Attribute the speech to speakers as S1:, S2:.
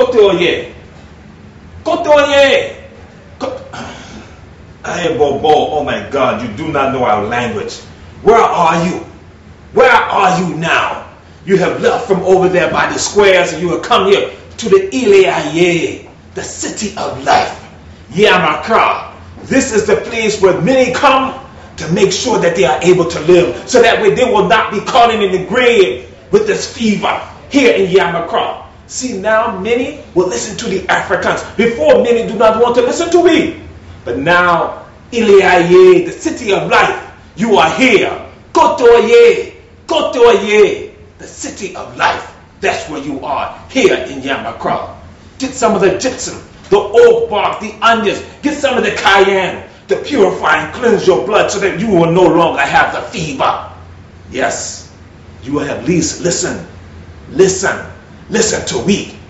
S1: Kotoye. Kotoye. Hey, Bobo, oh my God, you do not know our language. Where are you? Where are you now? You have left from over there by the squares and you have come here to the Ile-Aye, the city of life. Yamakra. This is the place where many come to make sure that they are able to live, so that way they will not be calling in the grave with this fever here in Yamakra. See, now many will listen to the Africans. Before, many do not want to listen to me. But now, Ile-Aye, the city of life, you are here. Kotoye, Kotoye, the city of life. That's where you are, here in Yamakra. Get some of the gypsum, the oak bark, the onions. Get some of the cayenne to purify and cleanse your blood so that you will no longer have the fever. Yes, you will at least listen to me.